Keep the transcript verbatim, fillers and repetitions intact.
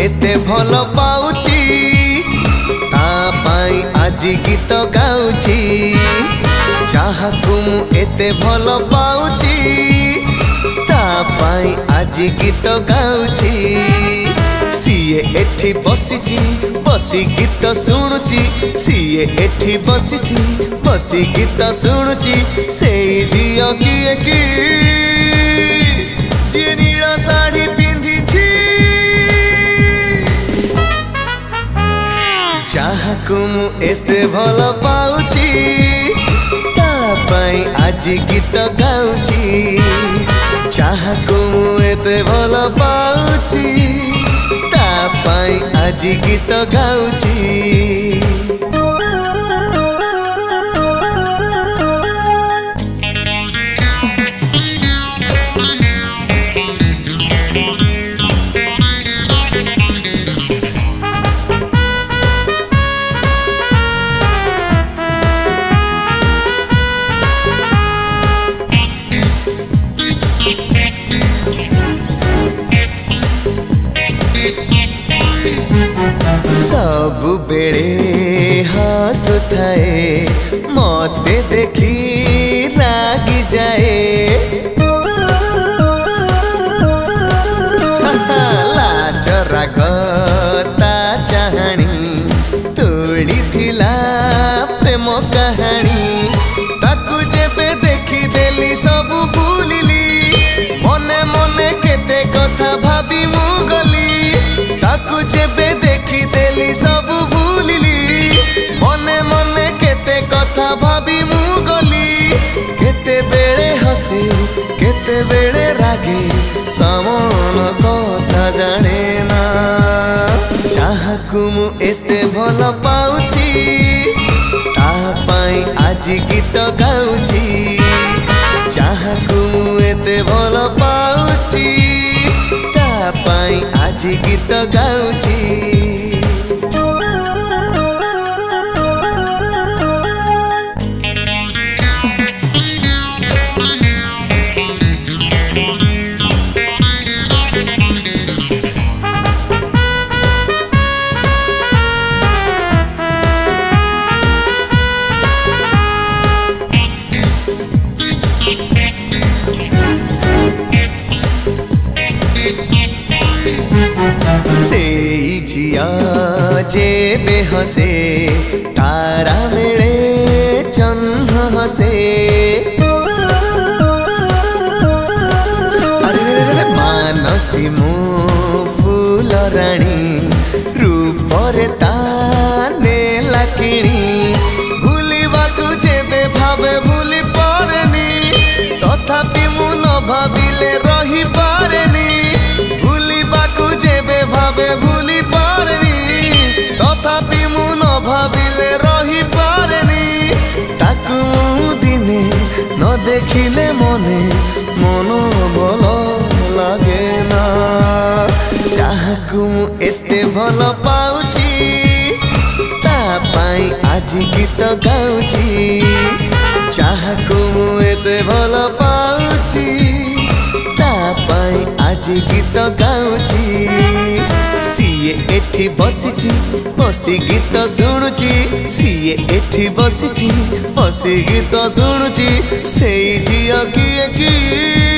एते भल पाउची ता पाई आज गीत गाउची जहाकू मु एते भल पाउची ता पाई आज गीत गाउची सीए एठी बसिची बसी गीत शुणुची सीए एठी बसिची बसी गीत शुणुची सेई झियो किए की जी नील साड़ी पिंधिची जहाकू मु एते भल पाउची ता पाई आज गीत गाउची जहाकू मु एते भल पाउची ता पाई आज गीत गाउची। सब बेड़े हसुथाए मते देखी रागी जाए लाज राग ता चाहाणी तोड़ी थिला प्रेम कहानी ताकू जेबे देखी देली सब भूलिली मने मने केते कथा भाभी मु गली ताकू जेबे देखी देली सब भूलिली मने मने केते कथा भाभी मु गली केते बेड़े हसी केते बेड़े रागे तमन कथा जाने ना जहाकू मु एते भल पाउची ता पाई आज गीत गाउची जहाकू मु एते भल पाउची ता पाई आज गीत गाउची। सेई झिया जे बेहसे तारा मेले चंद हसे अरे मानसी मो फूल राणी रूपरे ताने लाकिणी भूलिबा जेबे भावे भूली पारेनी तथापि मु न भाविले रही पारेनी जेबे भावे भूली पारेनी तथापि मु न भाविले रही पारेनी ताकू मु दिने न देखिले मने मन भल लागे ना जहाकू मु एते भल पाउची ता पाई आज गीत गाउची जहाकू मु एते भल पाउची ता पाई आज गीत गाउची सीए एठी बसिची बसी गीत शुणुची सीए एठी बसिची बसी गीत शुणुची सेई झियो किए की